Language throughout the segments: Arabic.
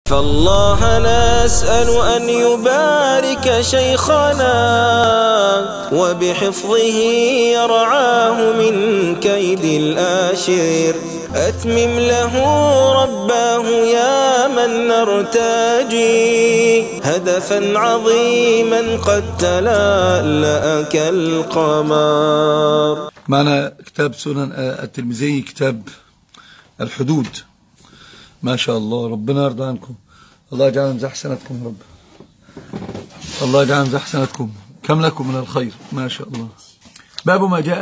فالله نسأل أن يبارك شيخنا وبحفظه يرعاه من كيد الآشر. أتمم له رباه يا من نرتجي هدفا عظيما قد تلألأ كالقمر. معنا كتاب سنن الترمذي، كتاب الحدود. ما شاء الله، ربنا يرضى عنكم، الله يجعل مزح سنتكم يا رب، الله يجعل مزح سنتكم، كم لكم من الخير ما شاء الله. باب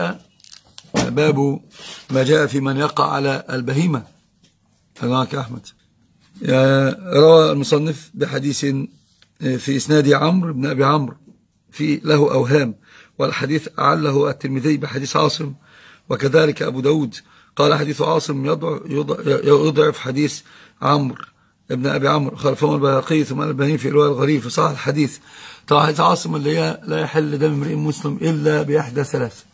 ما جاء في من يقع على البهيمة. معك أحمد. روى المصنف بحديث في إسناد عمرو بن أبي عمرو في له أوهام، والحديث أعله الترمذي بحديث عاصم، وكذلك أبو داود قال حديث عاصم يضعف حديث عمرو ابن أبي عمرو، خلفهم البيهقي ثم البهيمي في رواية الغريب في صحيح الحديث. طبعا حديث عاصم اللي هي لا يحل دم امرئ مسلم إلا بإحدى ثلاث.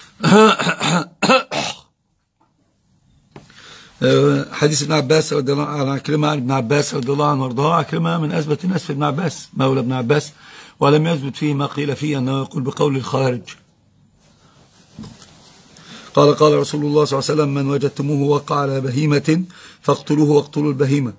حديث ابن عباس رضي الله عنه، عكرمة عن ابن عباس رضي الله عنه وارضاه. عكرمة من أثبت الناس في ابن عباس، مولى ابن عباس، ولم يثبت فيه ما قيل فيه أنه يقول بقول الخارج. قال رسول الله صلى الله عليه وسلم: من وجدتموه وقع على بهيمة فاقتلوه واقتلوا البهيمة.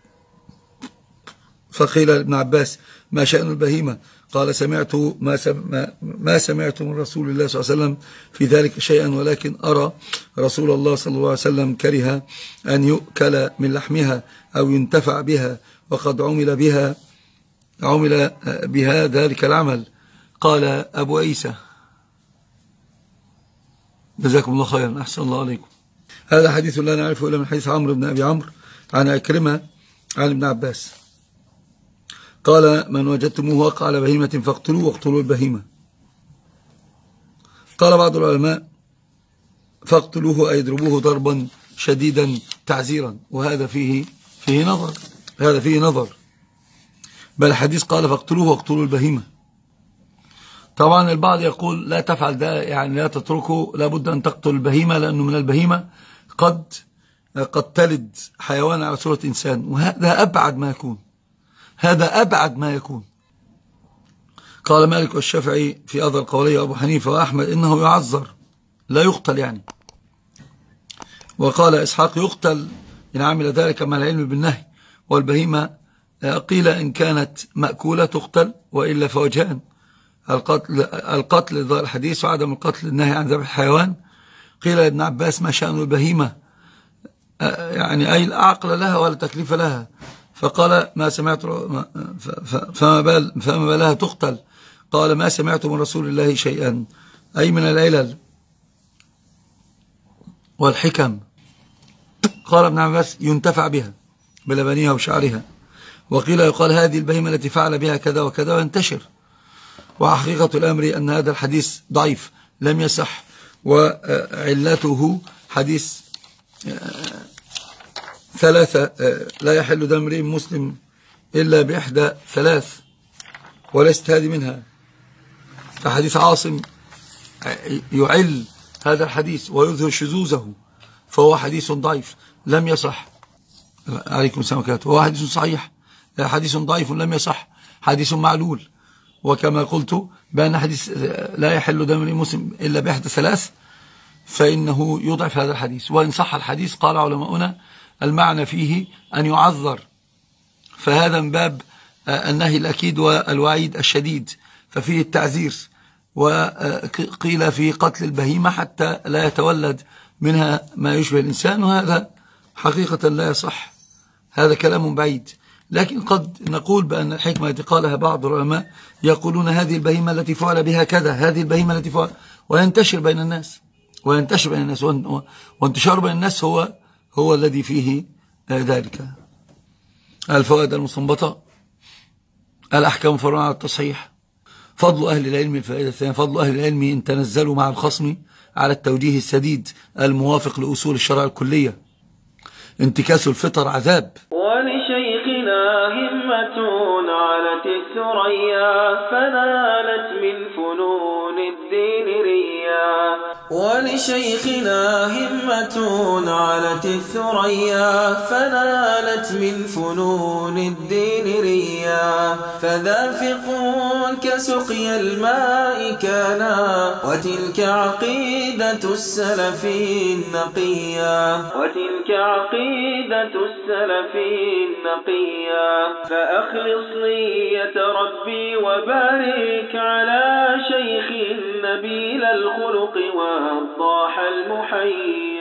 فقيل لابن عباس: ما شأن البهيمة؟ قال: ما سمعت من رسول الله صلى الله عليه وسلم في ذلك شيئا، ولكن أرى رسول الله صلى الله عليه وسلم كره أن يؤكل من لحمها أو ينتفع بها، وقد عمل بها ذلك العمل. قال أبو عيسى: جزاكم الله خيرا، أحسن الله عليكم. هذا حديث لا نعرفه إلا من حديث عمرو بن أبي عمرو عن عكرمة عن ابن عباس. قال: من وجدتموه وقع على بهيمة فاقتلوه واقتلوا البهيمة. قال بعض العلماء: فاقتلوه أي اضربوه ضربا شديدا تعزيرا، وهذا فيه نظر، هذا فيه نظر. بل الحديث قال: فاقتلوه واقتلوا البهيمة. طبعا البعض يقول: لا تفعل ده، يعني لا تتركه، لابد أن تقتل البهيمة، لأنه من البهيمة قد تلد حيوان على صورة إنسان، وهذا أبعد ما يكون، هذا أبعد ما يكون. قال مالك والشافعي في أثر قولي أبو حنيفة وأحمد إنه يعذر لا يقتل يعني. وقال إسحاق: يقتل إن عمل ذلك مع العلم بالنهي. والبهيمة قيل إن كانت مأكولة تقتل، وإلا فوجهان: القتل ظاهر الحديث، وعدم القتل النهي عن ذبح الحيوان. قيل لابن عباس: ما شأن البهيمة؟ يعني أي لا عقل لها ولا تكليف لها. فقال: ما سمعت، فما بالها تقتل؟ قال: ما سمعت من رسول الله شيئا، أي من العلل والحكم. قال ابن عباس: ينتفع بها بلبنها وشعرها. وقيل يقال: هذه البهيمة التي فعل بها كذا وكذا، وينتشر. وحقيقة الأمر أن هذا الحديث ضعيف لم يصح، وعلته حديث ثلاثة: لا يحل دم امرئ مسلم إلا بإحدى ثلاث، وليست هذه منها. فحديث عاصم يعل هذا الحديث ويظهر شذوذه، فهو حديث ضعيف لم يصح. عليكم السلام عليكم. هو حديث صحيح، حديث ضعيف لم يصح، حديث معلول. وكما قلت بأن حديث لا يحل دم امرئ مسلم إلا بإحدى ثلاث، فإنه يضعف هذا الحديث. وإن صح الحديث قال علماؤنا المعنى فيه أن يعذر، فهذا من باب النهي الأكيد والوعيد الشديد، ففيه التعذير. وقيل في قتل البهيمة حتى لا يتولد منها ما يشبه الإنسان، وهذا حقيقة لا يصح، هذا كلام بعيد. لكن قد نقول بأن الحكمة التي قالها بعض العلماء يقولون: هذه البهيمة التي فعل بها كذا، هذه البهيمة التي فعل، وينتشر بين الناس، وانتشار بين الناس هو الذي فيه ذلك. الفوائد المستنبطة: الأحكام فرع على التصحيح. فضل أهل العلم. الفائدة الثانية: فضل أهل العلم إن تنزلوا مع الخصم على التوجيه السديد الموافق لأصول الشرع الكلية. انتكاس الفطر عذاب. ولشيخنا همة علت الثريا فنالت من فنون الدين ريا. ولشيخنا همة علت الثريا فنالت من فنون فنون الدين ريا. فذا فقه كسقي الماء كانا وتلك عقيدة السلف النقيا فأخلص نية ربي وبارك على شيخ نبيل الخلق وضاح المحيا.